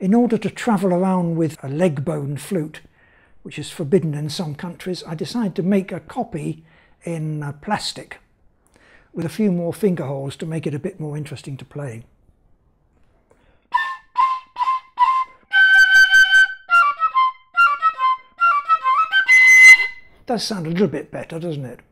In order to travel around with a leg bone flute, which is forbidden in some countries, I decided to make a copy in plastic with a few more finger holes to make it a bit more interesting to play. Does sound a little bit better, doesn't it?